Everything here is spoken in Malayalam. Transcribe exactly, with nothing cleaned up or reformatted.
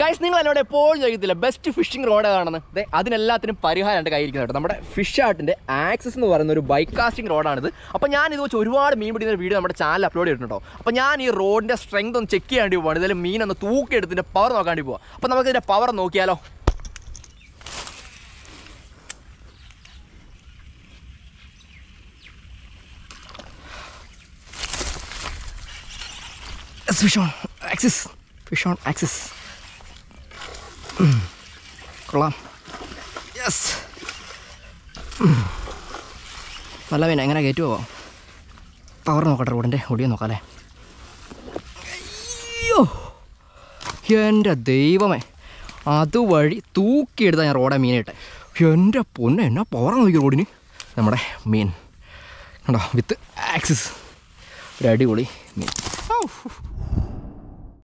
ഗൈസ്, നിങ്ങൾ എന്നോട് എപ്പോഴും ചോദിക്കത്തില്ല ബെസ്റ്റ് ഫിഷിംഗ് റോഡ് ഏതാണെന്ന്. അതെ, അതിനെല്ലാത്തിനും പരിഹാരം എൻ്റെ കയ്യിരിക്കുന്നത് കേട്ടോ. നമ്മുടെ ഫിഷ് ആർട്ടിൻ്റെ ആക്സസ് എന്ന് പറയുന്ന ഒരു ബൈക്ക് കാസ്റ്റിംഗ് റോഡാണിത്. അപ്പോൾ ഞാൻ ഇത് വെച്ച് ഒരുപാട് മീൻ പിടിക്കുന്ന ഒരു വീഡിയോ നമ്മുടെ ചാനൽ അപ്ലോഡ് ചെയ്തിട്ടുണ്ടോ. അപ്പോൾ ഞാൻ ഈ റോഡിൻ്റെ സ്ട്രെങ്ത് ഒന്ന് ചെക്ക് ചെയ്യാൻ വേണ്ടി പോവാണ്. ഇതിൽ മീനൊന്ന് തൂക്കിയെടുത്തിൻ്റെ പവർ നോക്കാൻ വേണ്ടി പോവാം. അപ്പോൾ നമുക്ക് ഇതിൻ്റെ പവർ നോക്കിയാലോ. Fish on axis, fish on axis. കൊള്ളാം. യെസ്, നല്ല മീന. എങ്ങനെ കയറ്റുമോ? പവർ നോക്കട്ടെ, റോഡിൻ്റെ ഒടിയോ നോക്കാം അല്ലേ. അയ്യോ എൻ്റെ ദൈവമേ, അതുവഴി തൂക്കിയെടുത്താൽ ഞാൻ റോഡെ മീനിട്ടെ. എൻ്റെ പൊന്നെ, എന്നാ പവർ നോക്കി റോഡിന്. നമ്മുടെ മീൻ കണ്ടോ, വിത്ത് ആക്സിസ്, ഒരു അടിപൊളി മീൻ.